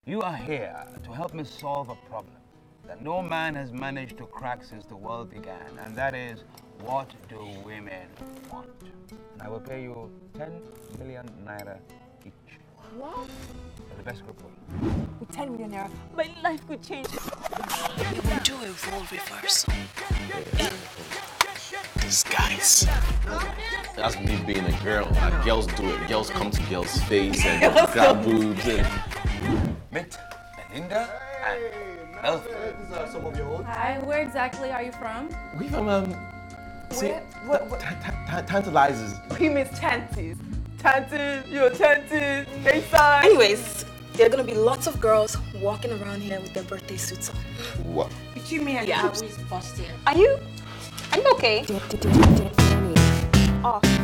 You are here to help me solve a problem that no man has managed to crack since the world began, and that is, what do women want? And I will pay you 10 million naira each. What? For the best group win. With 10 million naira, my life could change. We will do a role reversal. Disguise. That's me being a girl. Like, girls do it. Girls come to girls' face and grab boobs and... Meet Belinda and Melvin. Hi, where exactly are you from? We from, What? Tantalizes. He means tanties. Tanties, you're tanties, hey son. Anyways, there are gonna be lots of girls walking around here with their birthday suits on. What? Between me and Yeah. you, Are you okay? Oh.